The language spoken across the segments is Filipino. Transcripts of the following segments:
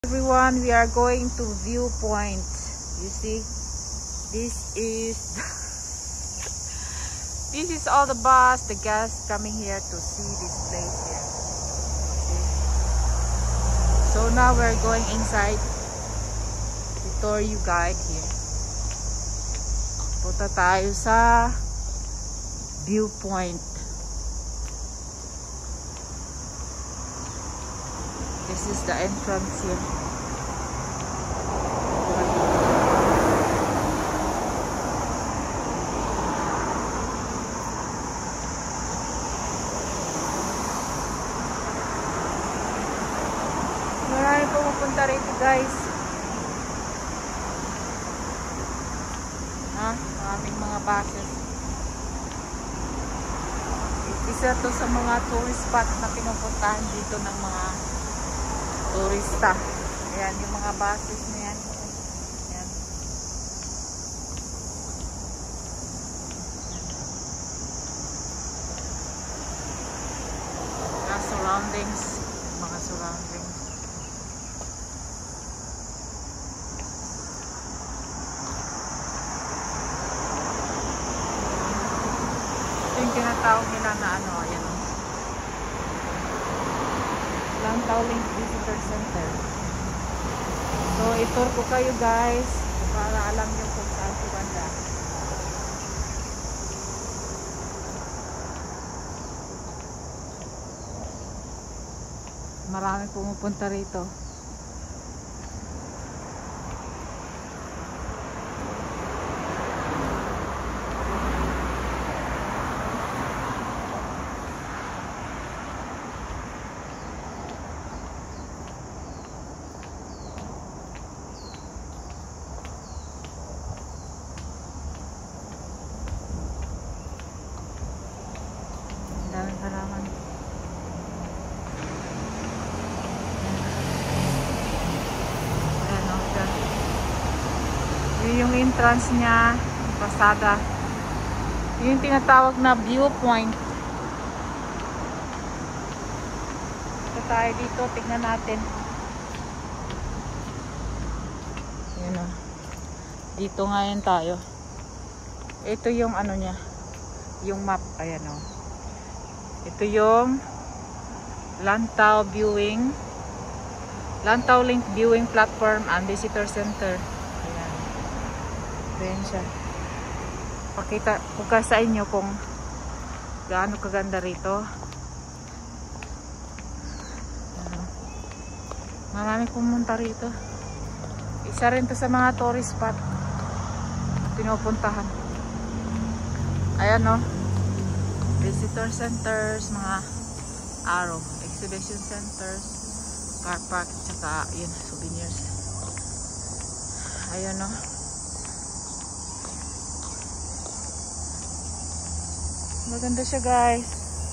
Everyone, we are going to viewpoint. You see, this is this is all the bus, the guests coming here to see this place here. See? So now we're going inside to tour you guide here. Punta tayo sa viewpoint. This is the entrance here. Marami pumupunta rito, guys. Maraming mga buses. Isa to sa mga tourist spot na pinupuntahan dito ng mga turista. Ayan, yung mga buses na yan. Ayan. Mga surroundings. Mga surroundings. Ito yung tinatawag nila na ano, ayan. Lantau Link Visitor Center. So, itur ko kayo, guys, para alam nyo kung saan ko banda. Marami pumupunta rito. Daming halaman. Ayan o. Yun yung entrance niya. Yung pasada. Yun yung tinatawag na viewpoint. Ito tayo dito. Tignan natin. Ayan o. Dito ngayon tayo. Ito yung ano niya. Yung map. Ayan o. Ito yung Lantau Link Viewing Platform and Visitor Center. Ayan. Ayan siya. Pakita ko sa inyo kung gaano kaganda rito. Ayan. Marami pumunta rito. Isa rin to sa mga tourist spot pinupuntahan. Ayan o. Visitor centers, mga arrow, exhibition centers, car park, tsaka yun, souvenirs. Ayun o. Maganda siya, guys.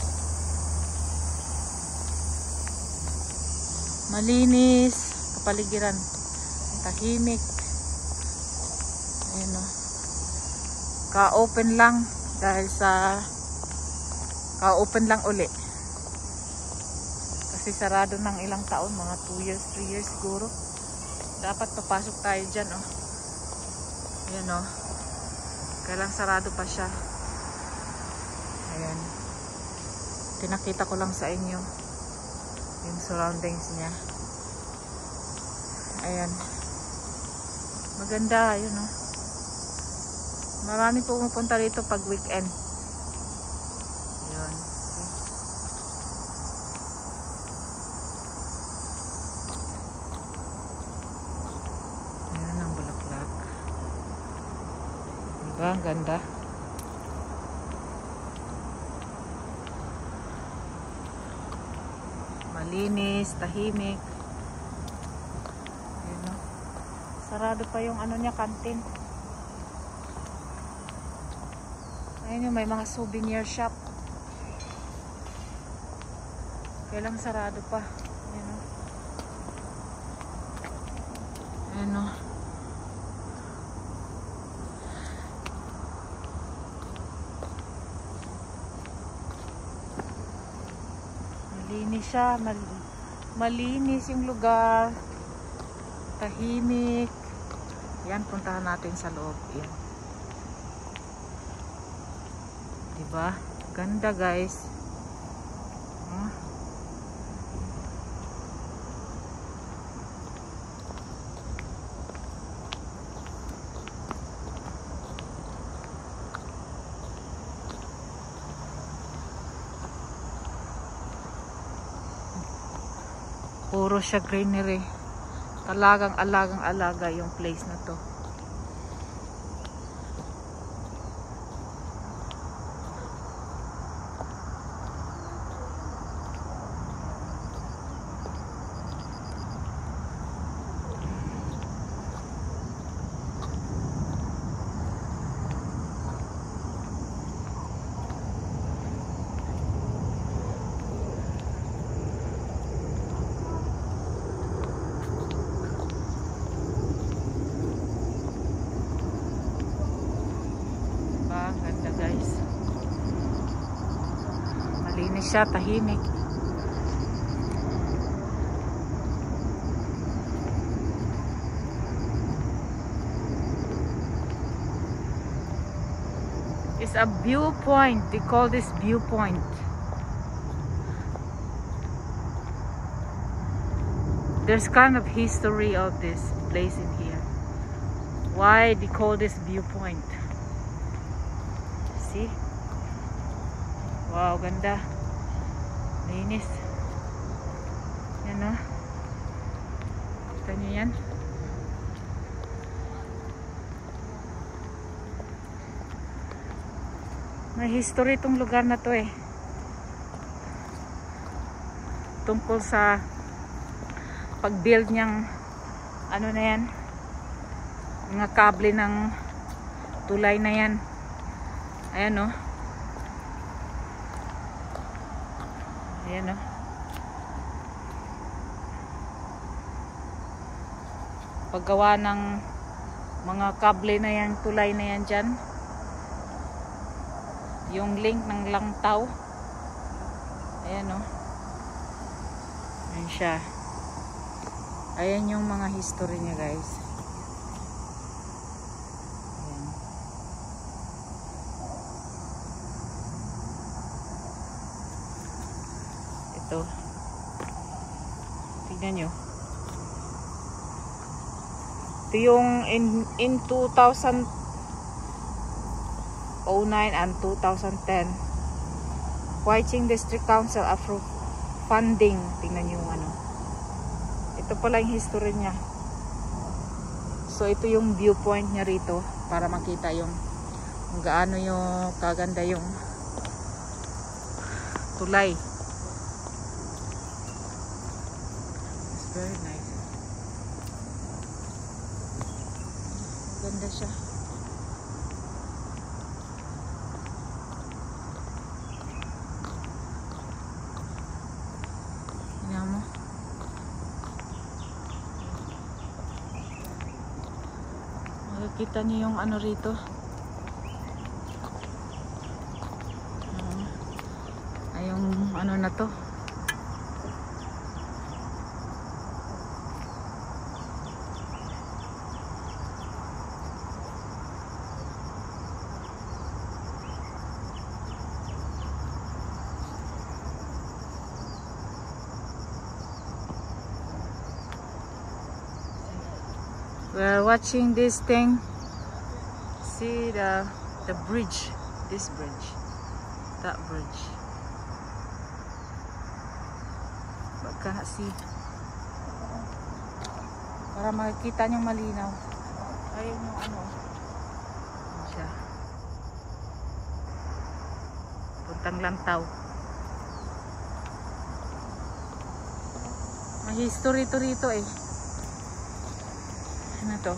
Malinis, kapaligiran, tahimik. Ayun o. Ka-open lang dahil sa ka-open lang uli. Kasi sarado ng ilang taon, mga 2 years, 3 years siguro. Dapat papasok tayo dyan, oh. Ayan, oh. Kailang sarado pa siya. Ayan. Pinakita ko lang sa inyo yung surroundings niya. Ayan. Maganda, yun, oh. Marami pumupunta rito pag weekend. Diba? Ang ganda. Malinis, tahimik. Ayan, no? Sarado pa yung ano niya, kantin. Ayun yung may mga souvenir shop. Kailang sarado pa. Ayan, no? Ayan, no? Malinis siya, malinis yung lugar. Tahimik. Yan, puntahan natin sa loob. Yan. Diba? Ganda guys. Puro siya greenery. Talagang alagang-alaga yung place na to. Ganda guys. Malinis siya, tahimik. It's a viewpoint. They call this viewpoint. There's kind of history of this place in here. Why they call this viewpoint? See? Wow, ganda. Linis. Yan o. Kita nyo yan? May history itong lugar na to eh. Tungkol sa pag-build niyang ano na yan, mga kable ng tulay na yan. Ayan o. Ayan o. Paggawa ng mga kable na yan, tulay na yan dyan. Yung link ng Lantau. Ayan o. Ayan siya. Ayan yung mga history niya guys. Ito. Tignan nyo. Ito yung in 2009 and 2010 Huaiqing District Council approved funding. Tingnan nyo yung ano. Ito pala yung history niya. So ito yung viewpoint niya rito para makita yung kung gaano yung kaganda yung tulay. Very nice. Ganda siya. Tingnan mo. Makikita niyo yung ano rito. Ay yung ano na to. We're watching this thing. See the bridge. This bridge. That bridge. But cannot see. Para makikita nyo malinaw. Ayun yung ano. Ayun siya. Puntang Lantau. May history to rito eh. Ano to?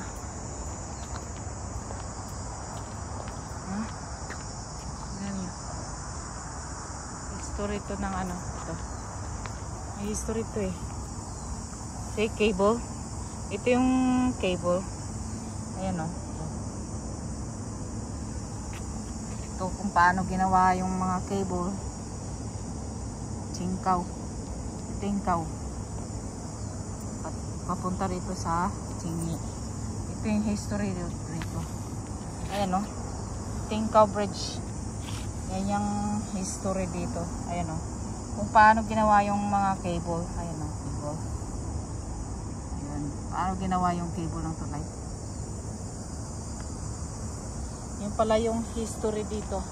Ano yun? History to ng ano? Ito. May history to eh. Say cable. Ito yung cable. Ayan o. Ito kung paano ginawa yung mga cable. Tingkaw. Tingkaw. papunta rito sa Chingy. Ito yung history rito. Ayan o. Lantau Bridge. Yan yung history dito. Ayan o. Kung paano ginawa yung mga cable. Ayan o. Cable. Ayan. Paano ginawa yung cable ng tulay. Yan pala yung history dito.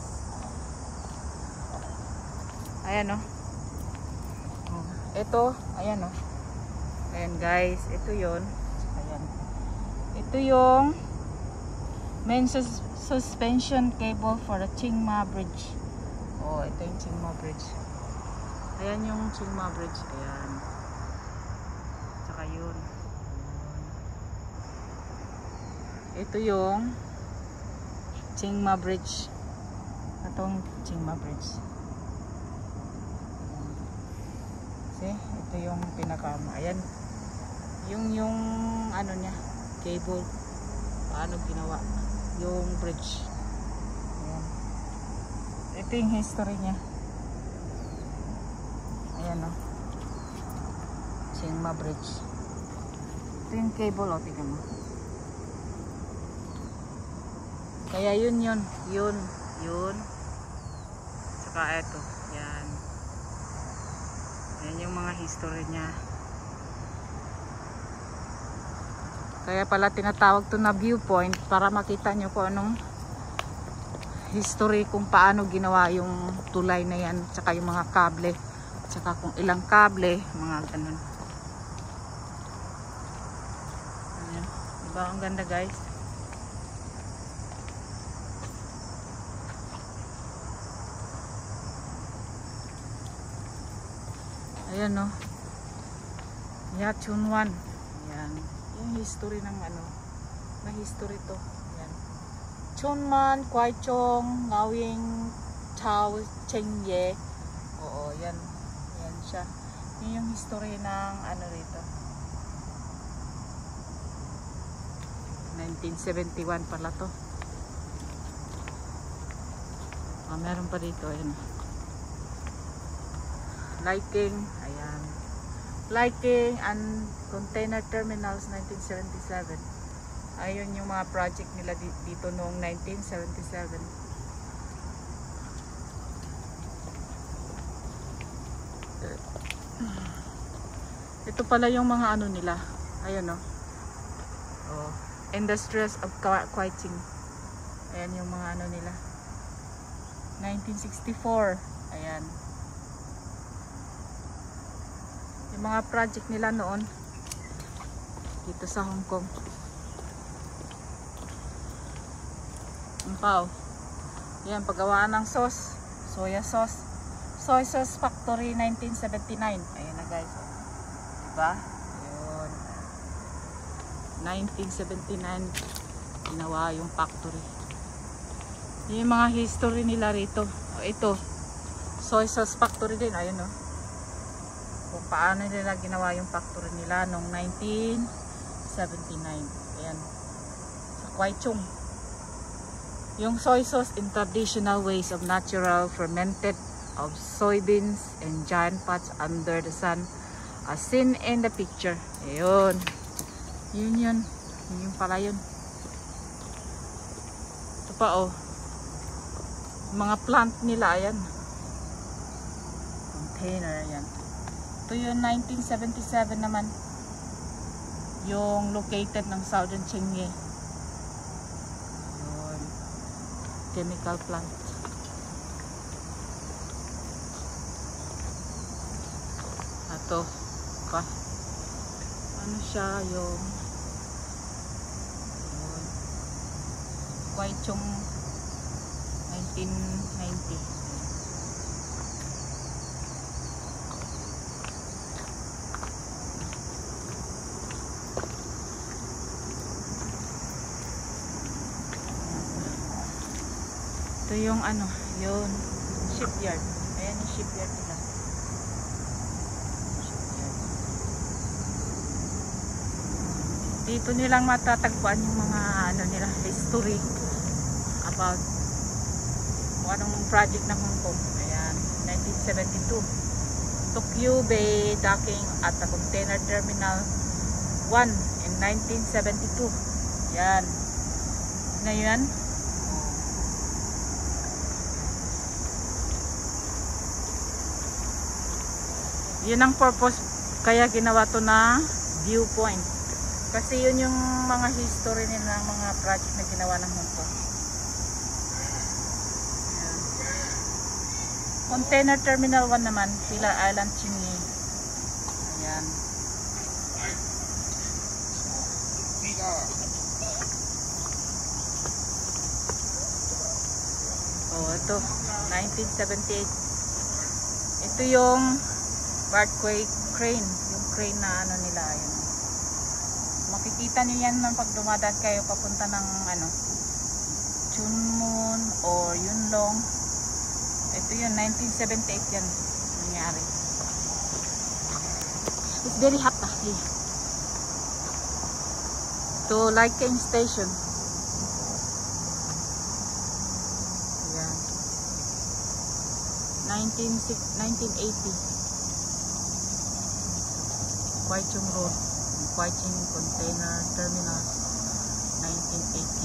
Ayan o. Ito. Ayan o. Ayan guys. Ito yun. Ayan. Ito yung main suspension cable for the Chingma Bridge. Oh, ito yung Chingma Bridge. Ayan yung Chingma Bridge. Ayan. Tsaka yun. Ito yung Chingma Bridge. Itong Chingma Bridge. See? Ito yung pinakama. Ayan. Yung ano niya, cable. Paano ginawa yung bridge. Ayan. Ito yung history niya. Ayan o. Chingma Bridge. Ito yung cable o. Tingnan mo. Kaya yun. Saka ito. Yan. Yan yung mga history niya. Kaya pala tinatawag to na viewpoint para makita nyo kung anong history kung paano ginawa yung tulay na yan. Tsaka yung mga kable. Tsaka kung ilang kable. Mga ganun. Ayan. Diba ang ganda guys? Ayan o. Yachunwan. Ayan. Yung history ng ano. Na history to. Ayan. Chunman, Kwaichong, Ngawing, Chao, Chengye. Oo, yan. Yan siya. Yun yung history ng ano rito. 1971 pala to. Meron pa dito. Ayan. Lighting, ayan. Lighting and container terminals 1977. Ayun yung mga project nila dito noong 1977. Ito pala yung mga ano nila. Ayun o. Oh. Industries of Kaiching. Ayan yung mga ano nila. 1964. Ayan. Yung mga project nila noon dito sa Hong Kong. Ampaw. Yan, paggawaan ng sauce, soya sauce. Soy sauce factory 1979. Ayan na guys. Diba? Ayun. 1979 ginawa yung factory. Yung mga history nila rito. Ito. Soy sauce factory din. Ayun o. Kung paano nila ginawa yung factory nila noong 1979. Ayan. Sa Kwaichong. Yung soy sauce in traditional ways of natural fermented of soybeans and giant pots under the sun as seen in the picture. Ayun. Yun. Yun pala yun. Ito pa oh. Mga plant nila. Ayan. Container. Ayan. Ito yung 1977 naman. Yung located ng Southern Chingye. Yun. Chemical plant. Ito. Pa. Ano siya yung yun. Kwaichong 1990. Ito yung ano, yun, shipyard. Ayan yung shipyard nila. Shipyard. Dito nilang matatagpuan yung mga ano nila, history about kung anong project ng Hong Kong. Ayan, 1972. Tokyo Bay docking at the container terminal 1 in 1972. Yan. Ngayon, yun ang purpose kaya ginawa to na viewpoint. Kasi yun yung mga history nila, mga project na ginawa ng Hong Kong. Ayan. Container Terminal 1 naman, Pilar Island, Chingy. Ayan. Oh, ito 1978. Ito yung Barkway crane, yung crane na ano nila, yun. Makikita niyo yan nang pag dumadaan kayo papunta ng ano, Chunmun or Yunlong. Ito yun, 1978 yan nangyari. It's very hot na. To Liking Station. Yan. 1980. Kwaichung Road, Kwaichung Container Terminal, 1980.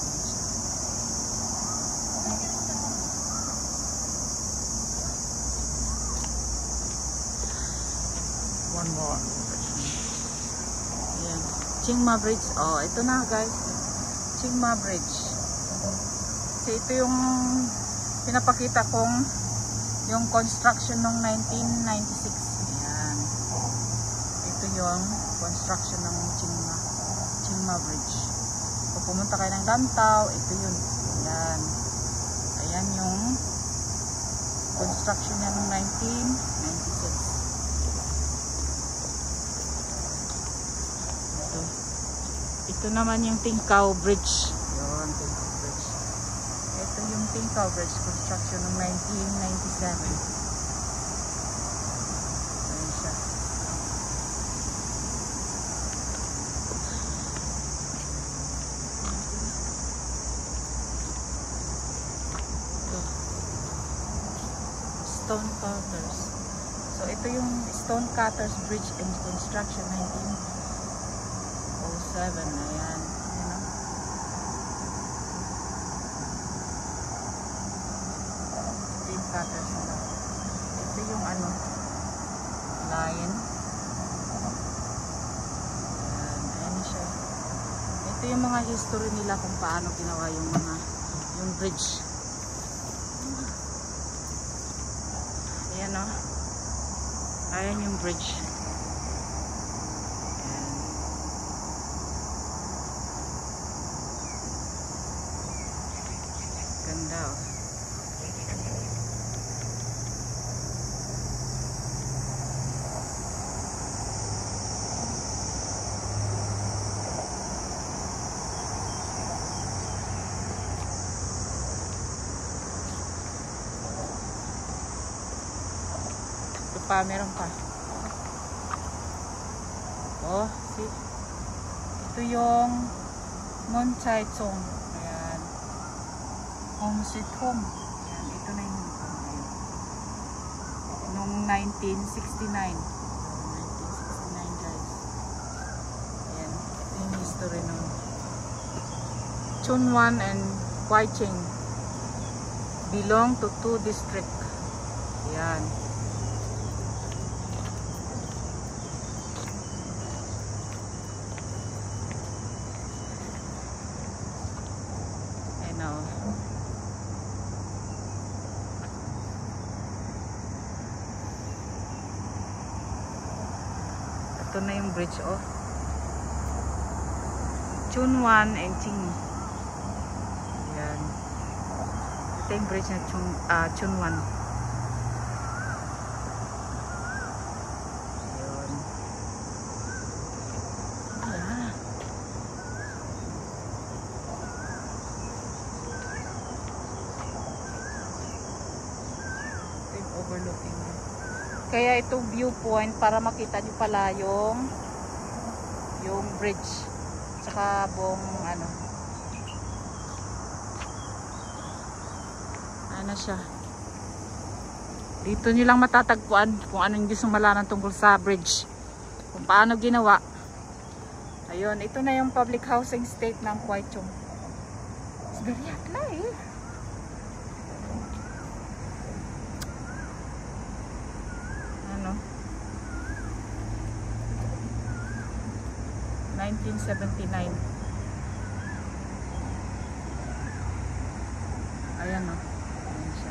One more. Ayan. Chingma Bridge. Oh, ito na guys. Chingma Bridge. Kasi ito yung pinapakita kong yung construction ng 1996. Ayan. Ito yung construction ng Chingma Bridge. Kung pumunta kayo ng Lantau, ito yun. Ayan. Ayan yung construction niya ng 1996. Ito naman yung Tingkao Bridge. Yun, Tingkao Bridge. Ito yung Tingkao Bridge, construction ng 1997. Ayan siya. Ito. Stone Cutters. So, ito yung Stone Cutters Bridge and construction 1907. Ayan. Stone Cutters na. Ito yung ano, line. Ayan. Ayan siya. Ito yung mga history nila kung paano ginawa yung bridge. Ayan o. Ayan yung bridge. Ganda oh. Ito pa, meron pa. Oh, see? Ito yung Mon Chai Chong. Ayan. Home Sweet Home. Ayan, ito na yung nung 1969. 1969 guys. Ayan. Ito yung history ng Chunwan and Kwaichung. Belong to 2 district. Ayan. Ito na yung bridge oh. Chunwan and Chingy. Ayan. Ito yung bridge na Chunwan. Ayan. Ayan. Ito yung overlooking. Kaya itong viewpoint para makita nyo pala yung bridge tsaka buong ano siya. Dito nyo lang matatagpuan kung ano yung gusto malaman tungkol sa bridge, kung paano ginawa, Ayun, ito na yung public housing state ng Kowloon. It's very hot na eh. Ano? 1979. Ayan o. Ayan siya.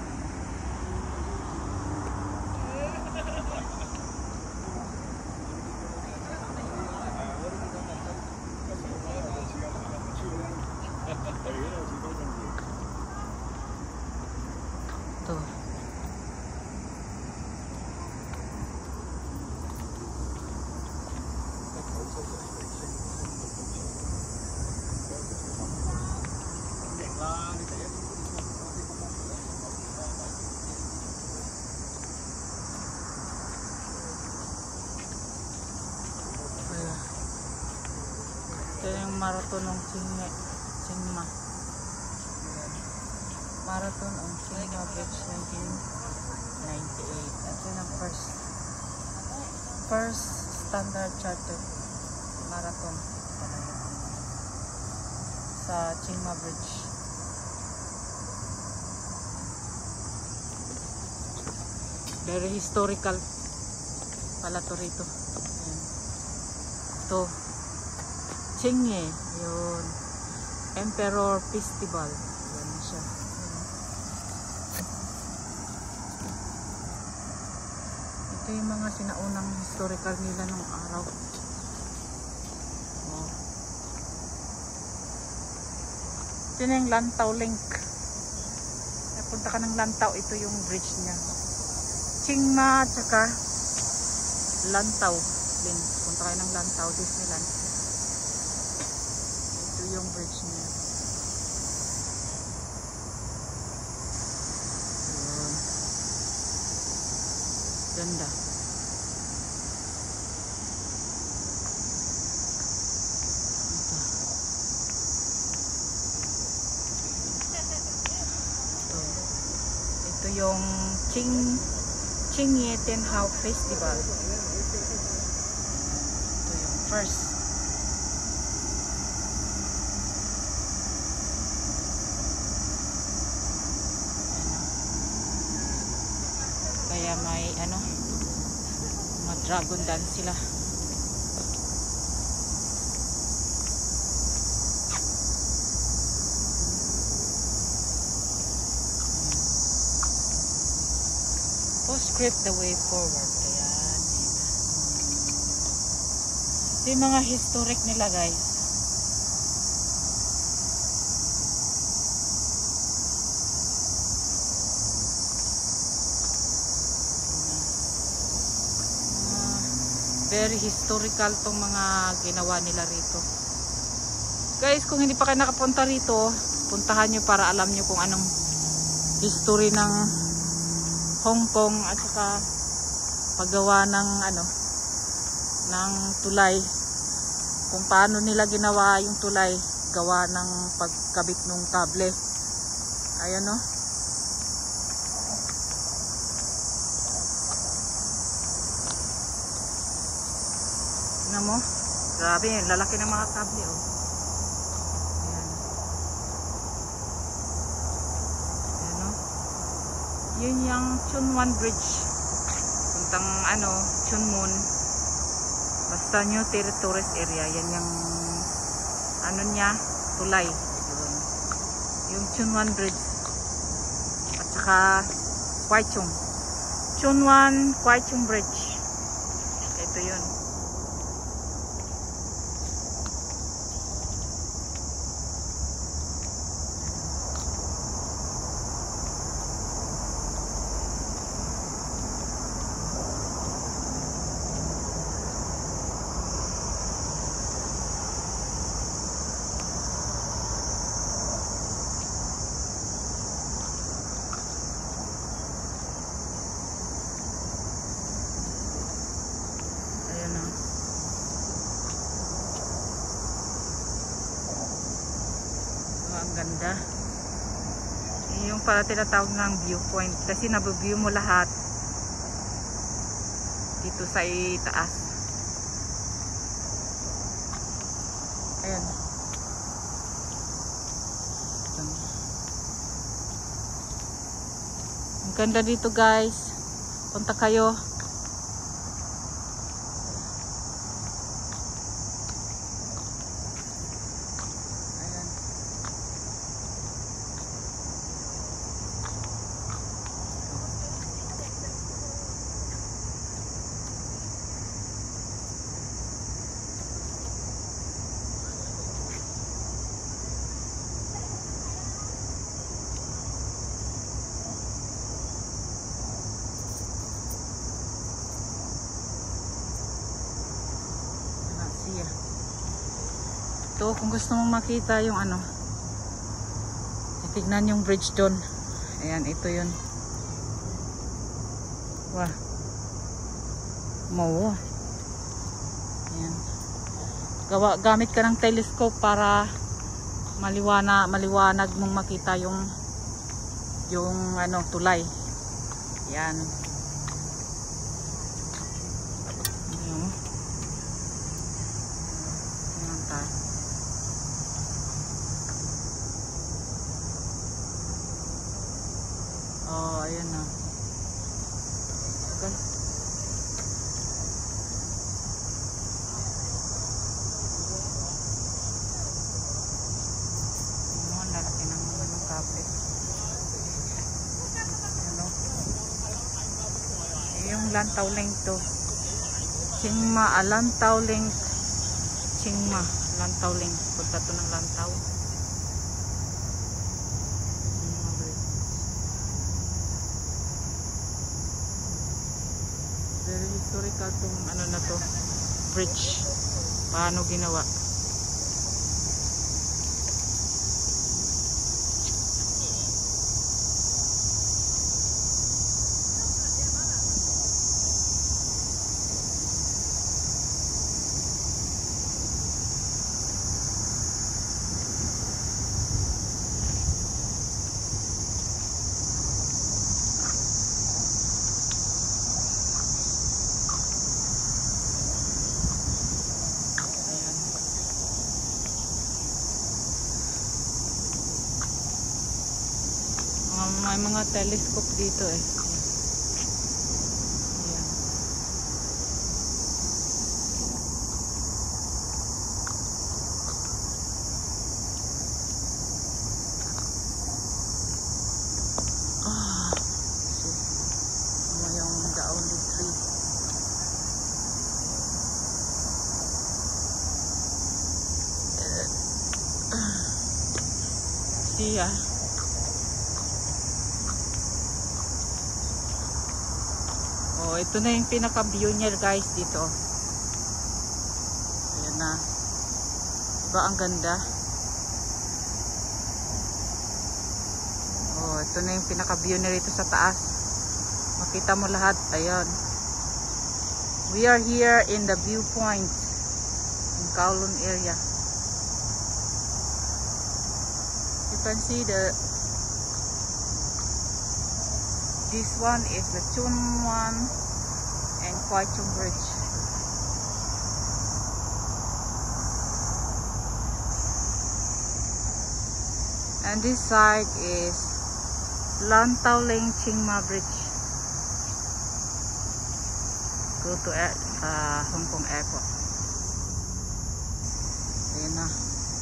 Ito. Ito yung marathon ng Chingma. Marathon on Chingma Bridge 1998. Ito yung first standard chartered marathon sa Chingma Bridge. Very historical pala to rito. Ayan. Ito Chingye, yun. Emperor Festival. Yan siya. Ito yung mga sinaunang historical nila nung araw. Oh. Ito na yung Lantau Link. Napunta ka ng Lantau, ito yung bridge niya. Chingma tsaka Lantau Link. Punta kayo ng Lantau, Disneyland. Yung bridge niya. Ayan. Ganda. Ito yung Chingye Tenhao Festival. Ito yung first. Kaya may mga dragon dance sila. Script the way forward. Ayan. Ito yung mga historic nila guys. Very historical tong mga ginawa nila rito. Guys, kung hindi pa kayo nakapunta rito, puntahan nyo para alam nyo kung anong history ng Hong Kong at saka paggawa ng ng tulay. Kung paano nila ginawa yung tulay, gawa ng pagkabit ng kable. Ayan o. Tingnan mo, grabe, lalaki ng mga kable oh. Ayan. Ayan oh. Yun yung Chunwan Bridge. Puntang Chunmun. Basta new tourist area. Yan yung niya, tulay. Yun. Yung Chunwan Bridge. At saka Kowloon. Chunwan Kowloon Bridge. Ito yun. Ang ganda. Yung pala tinatawag ng viewpoint kasi nabiview mo lahat dito sa itaas. Ang ganda dito guys. Punta kayo. Ito, kung gusto mong makita yung ano, tignan yung bridge doon. Ayan, ito yun. Wah. Mau. Ayan. Gamit ka ng telescope para maliwanag mong makita yung ano, tulay. Ayan. Oh, ayan na. Okay. Ano, lalaki ng kape. Ano? Yung Lantau Link to. Lantau Link. Lantau Link. Punta to ng Lantau. Very historical tong ano na to, bridge. Paano ginawa? May mga telescope dito eh. Ayan. Ano yung the only tree. See ya. Oh, ito na yung pinaka-view niya guys dito. Ayan na. Diba ang ganda? Oh, ito na yung pinaka-view niya dito sa taas. Makita mo lahat. Ayan. We are here in the viewpoint in Kowloon area. You can see this one is the Chunwan and Kwaichung Bridge. And this side is Lantau Link Bridge. Go to Hong Kong Airport. Ayan na.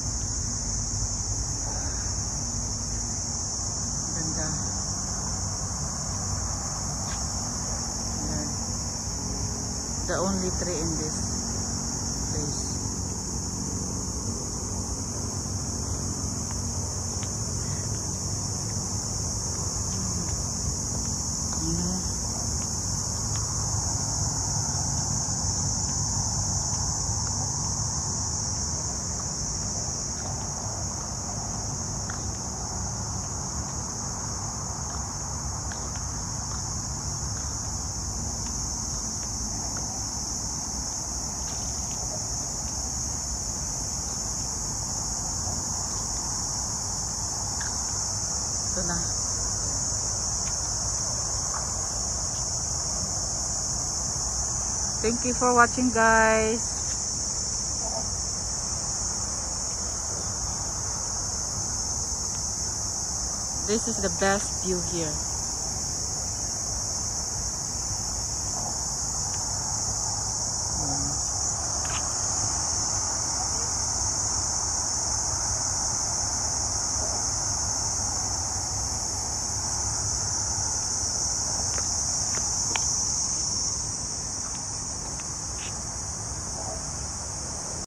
Ganda. The only tree in this place. Ito na. Thank you for watching guys. This is the best view here.